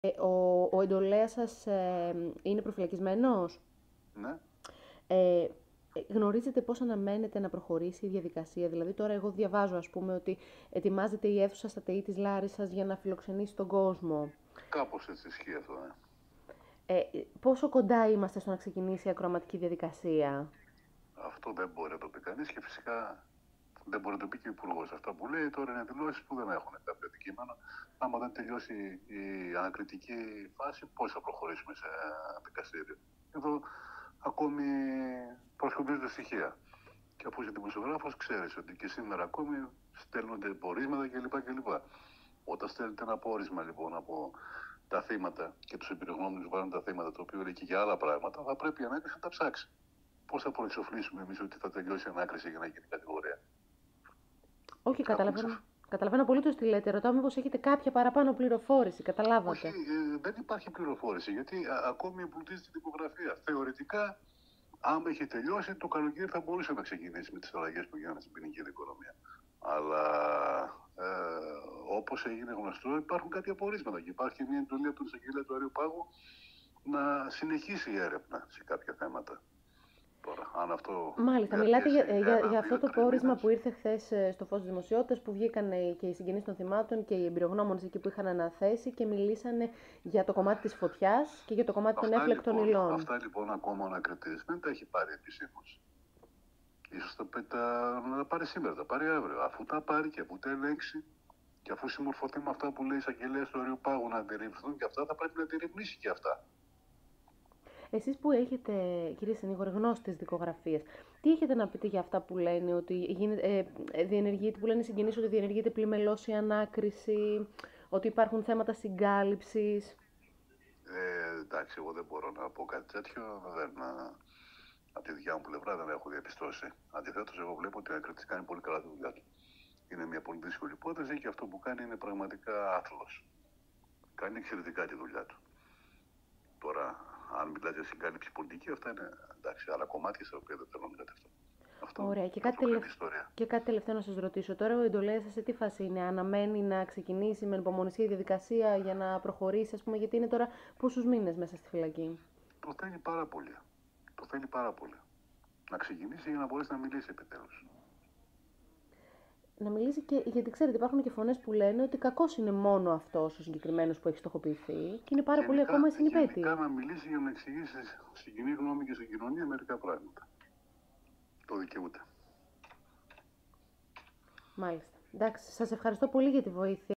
Ο εντολέας σας είναι προφυλακισμένος. Ναι. Ε, Γνωρίζετε πώς αναμένετε να προχωρήσει η διαδικασία? Δηλαδή τώρα εγώ διαβάζω ας πούμε ότι ετοιμάζεται η αίθουσα στα ΤΕΗ της Λάρισσας για να φιλοξενήσει τον κόσμο. Κάπως έτσι ισχύει αυτό, ναι. Πόσο κοντά είμαστε στο να ξεκινήσει η ακροαματική διαδικασία? Αυτό δεν μπορεί να το πει κανείς και φυσικά δεν μπορεί να το πει και ο Υπουργός. Αυτά που λέει τώρα είναι δηλώσεις που δεν έχουν κάποιο αντικείμενο. Άμα δεν τελειώσει η ανακριτική φάση, πώς θα προχωρήσουμε σε δικαστήριο? Εδώ ακόμη προσκοπίζονται στοιχεία. Και αφού είσαι δημοσιογράφος, ξέρεις ότι και σήμερα ακόμη στέλνονται πορίσματα κλπ. Όταν στέλνετε ένα πόρισμα λοιπόν από τα θύματα και του εμπειρογνώμονες βάλουν τα θύματα, το οποίο λέει και για άλλα πράγματα, θα πρέπει η ανάκριση να τα ψάξει. Πώς θα προεξοφλήσουμε εμείς ότι θα τελειώσει η ανάκριση για να γίνει κατηγορία? Όχι, Ακόμη καταλαβαίνω απολύτως τι λέτε. Ρωτάω μήπως έχετε κάποια παραπάνω πληροφόρηση. Όχι, Καταλάβατε. δεν υπάρχει πληροφόρηση, γιατί ακόμη εμπλουτίζει την τυπογραφία. Θεωρητικά, άμα είχε τελειώσει, το καλοκαίρι θα μπορούσε να ξεκινήσει με τις αλλαγές που γίνανε στην ποινική δικονομία. Αλλά ε, όπως έγινε γνωστό, υπάρχουν κάποια πορίσματα και υπάρχει μια εντολή από τον εισαγγελέα του Αερίου Πάγου να συνεχίσει η έρευνα σε κάποια θέματα. Τώρα, αν αυτό Μάλιστα, μιλάτε διαρκέσει για ένα, αυτό δύο, το τρεις πόρισμα που μήνες, ήρθε χθε στο φως της δημοσιότητας, που βγήκαν και οι συγγενείς των θυμάτων και οι εμπειρογνώμονες εκεί που είχαν αναθέσει και μιλήσανε για το κομμάτι της φωτιάς και για το κομμάτι των έφλεκτων υλών. αυτά λοιπόν ακόμα ο ανακριτής δεν τα έχει πάρει επισήμως. Ίσως να τα πάρει σήμερα, τα πάρει αύριο. Αφού τα πάρει και αφού τα ελέγξει και αφού συμμορφωθεί με αυτά που λέει η εισαγγελέα του Αερίου Πάγου να αντιρρυφθούν και αυτά, θα πρέπει να αντιρρυφνήσει και αυτά. Εσείς που έχετε, κύριε Συνήγορε, γνώση της δικογραφίας, τι έχετε να πείτε για αυτά που λένε ότι διενεργείται, που λένε οι συγγενείς ότι διενεργείται πλημελώς η ανάκριση, ότι υπάρχουν θέματα συγκάλυψης? Εντάξει, εγώ δεν μπορώ να πω κάτι τέτοιο. Από τη δικιά μου πλευρά δεν έχω διαπιστώσει. Αντιθέτως, εγώ βλέπω ότι ο ανακριτής κάνει πολύ καλά τη δουλειά του. Είναι μια πολύ δύσκολη υπόθεση και αυτό που κάνει είναι πραγματικά άθλος. Κάνει εξαιρετικά τη δουλειά του. Τώρα, αν μιλάτε για συγκάλυψη πολιτική, αυτά είναι εντάξει, άλλα κομμάτια στα οποία δεν θέλω να μεταφερθώ. Αυτό Ωραία. πρωτογενή ιστορία. Και κάτι τελευταίο να σας ρωτήσω. Τώρα ο εντολέας σας σε τι φάση είναι? Αναμένει να ξεκινήσει με υπομονησία η διαδικασία για να προχωρήσει, ας πούμε, γιατί είναι τώρα πόσους μήνες μέσα στη φυλακή? Το θέλει πάρα πολύ. Το θέλει πάρα πολύ. Να ξεκινήσει για να μπορέσει να μιλήσει επιτέλους. Να μιλήσει και, γιατί ξέρετε, υπάρχουν και φωνές που λένε ότι κακός είναι μόνο αυτός ο συγκεκριμένος που έχει στοχοποιηθεί και είναι πάρα πολλοί ακόμα Γενικά συνυπέτειοι. να μιλήσει για να εξηγήσει στην κοινή γνώμη και στην κοινωνία μερικά πράγματα. Το δικαιούται. Μάλιστα. Εντάξει, σας ευχαριστώ πολύ για τη βοήθεια.